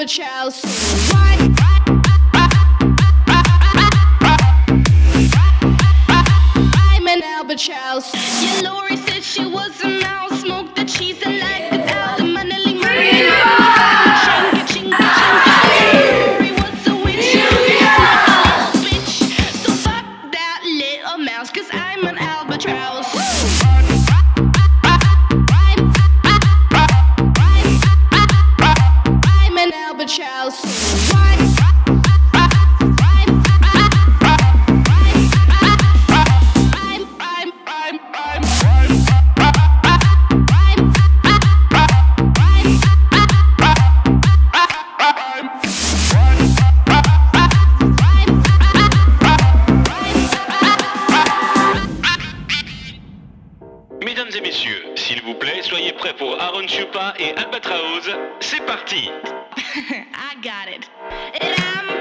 albatross. I'm an albatross. Yeah, Lori said she was a mouse. Smoked the cheese and like it out. The money, money. Chinga, chinga, chinga. Lori was a witch. She's a little bitch. So fuck that little mouse, 'cause I'm an albatross. I'm an albatross. Mesdames et messieurs, s'il vous plaît, soyez prêts pour Aaron Chupa et Albatraoz. C'est parti. I got it. And I'm